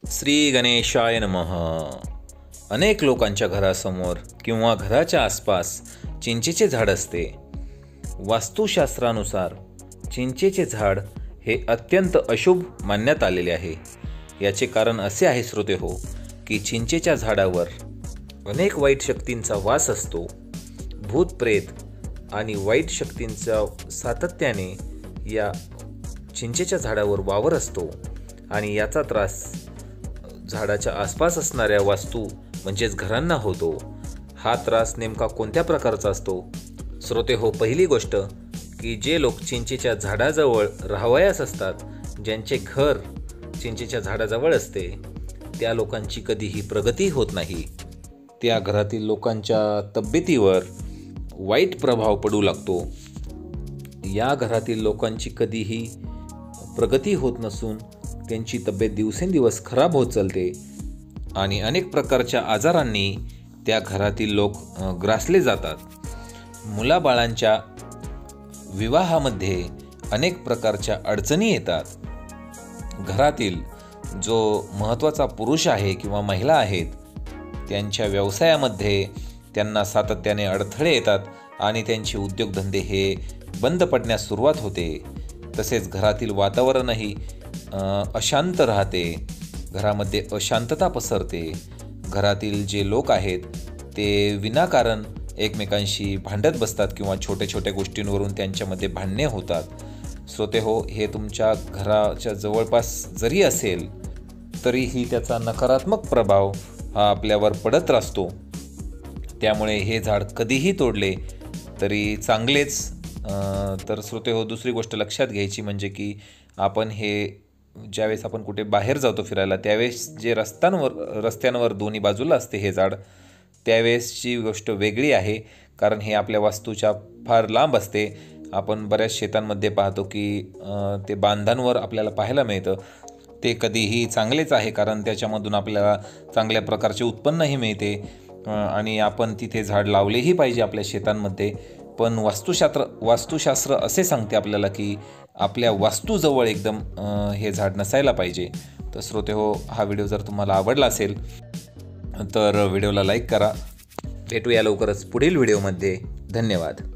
श्री गणेशाय नमः. अनेक लोकांच्या घरासमोर किंवा घराच्या आसपास चिंचेचे झाड असते. वास्तुशास्त्रानुसार चिंचेचे झाड हे अत्यंत अशुभ मानण्यात आलेले आहे. याचे कारण असे आहे श्रोते हो, की चिंचेच्या झाडावर अनेक वाईट शक्तींचा वास असतो. भूत प्रेत आणि वाईट शक्तींचा सातत्याने या चिंचेच्या झाडावर वावर असतो आणि याचा त्रास झाडाच्या आसपास असणाऱ्या वास्तू म्हणजेच घरांना होतो. हा त्रास नेमका कोणत्या प्रकारचा असतो? श्रोते हो, पहिली गोष्ट की जे लोक चिंचेच्या झाडाजवळ राहावयास असतात, ज्यांचे घर चिंचेच्या झाडाजवळ असते, त्या लोकांची कधीही प्रगती होत नाही. त्या घरातील लोकांच्या तब्येतीवर वाईट प्रभाव पडू लागतो. या घरातील लोकांची कधीही प्रगती होत नसून त्यांची तब्येत दिवसेंदिवस खराब होत चालते आणि अनेक प्रकारच्या आजारांनी त्या घरातील लोक ग्रासले जातात. मुलाबाळांच्या विवाहामध्ये अनेक प्रकारच्या अडचणी येतात. घरातील जो महत्त्वाचा पुरुष आहे किंवा महिला आहेत, त्यांच्या व्यवसायामध्ये त्यांना सातत्याने अडथळे येतात आणि त्यांचे उद्योगधंदे हे बंद पडण्यास सुरुवात होते. तसेच घरातील वातावरणही अशांत राहते. घरामध्ये अशांतता पसरते. घरातील जे लोक आहेत ते विनाकारण एकमेकांशी भांडत बसतात किंवा छोट्या छोट्या गोष्टींवरून त्यांच्यामध्ये भांडणे होतात. श्रोते हो, हे तुमच्या घराच्या जवळपास जरी असेल तरीही त्याचा नकारात्मक प्रभाव हा आपल्यावर पडत असतो. त्यामुळे हे झाड कधीही तोडले तरी चांगलेच. तर श्रोते हो, दुसरी गोष्ट लक्षात घ्यायची म्हणजे की आपण हे ज्यावेळेस आपण कुठे बाहेर जातो फिरायला, त्यावेळेस जे रस्त्यांवर दोन्ही बाजूला असते हे झाड, त्यावेळेसची गोष्ट वेगळी आहे. कारण हे आपल्या वास्तूच्या फार लांब असते. आपण बऱ्याच शेतांमध्ये पाहतो की ते बांधांवर आपल्याला पाहायला मिळतं. ते कधीही चांगलेच आहे, कारण त्याच्यामधून आपल्याला चांगल्या प्रकारचे उत्पन्नही मिळते आणि आपण तिथे झाड लावलेही पाहिजे आपल्या शेतांमध्ये. पण वास्तुशास्त्र असे सांगते आपल्याला की आपल्या वास्तूजवळ एकदम हे झाड नसायला पाहिजे. तर श्रोते हो, हा व्हिडिओ जर तुम्हाला आवडला असेल तर व्हिडिओला लाईक करा. भेटूया लवकरच पुढील व्हिडिओमध्ये. धन्यवाद.